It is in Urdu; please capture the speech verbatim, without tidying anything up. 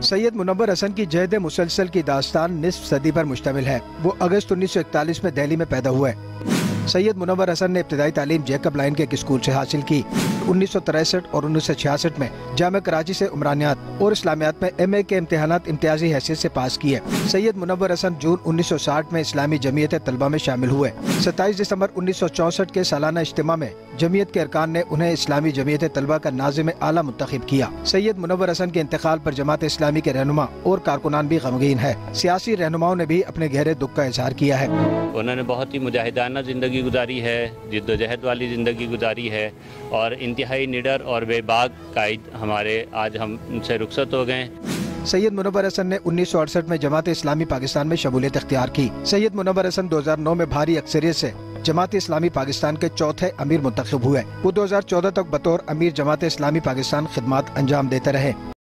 سید منور حسن کی جہد مسلسل کی داستان نصف صدی پر مشتمل ہے۔ وہ اگست انیس سو اکتالیس میں دہلی میں پیدا ہوئے۔ سید منور حسن نے ابتدائی تعلیم جیکب لائن کے ایک اسکول سے حاصل کی۔ انیس سو تریسٹھ اور انیس سو چھیاسٹھ میں جامعہ کراچی سے عمرانیات اور اسلامیات میں ایم اے کے امتحانات امتیازی حیثیت سے پاس کیے۔ سید منور حسن جون انیس سو ساٹھ میں اسلامی جمعیت طلبہ میں شامل ہوئے۔ ستائیس دسمبر انیس سو چونسٹھ کے سالانہ اجتماع میں جمعیت کے ارکان نے انہیں اسلامی جمعیت طلبہ کا ناظم اعلیٰ منتخب کیا۔ سید منور حسن کے انتقال پر جماعت اسلامی کے رہنما اور کارکنان بھی غمگین ہے۔ سیاسی رہنماؤں نے بھی اپنے گہرے دکھ کا اظہار کیا ہے۔ انہوں نے بہت ہی مجاہدانہ زندگی گزاری ہے، جد و جہد والی زندگی گزاری ہے، اور انتہائی نڈر اور بے باک قائد ہمارے آج ہم ان سے رخصت ہو گئے۔ سید منور حسن نے انیس سو اڑسٹھ میں جماعت اسلامی پاکستان میں شمولیت اختیار کی۔ سید منور حسن دو ہزار نو میں بھاری اکثریت سے جماعت اسلامی پاکستان کے چوتھے امیر منتخب ہوئے۔ وہ دو ہزار چودہ تک بطور امیر جماعت اسلامی پاکستان خدمات انجام دیتے رہے۔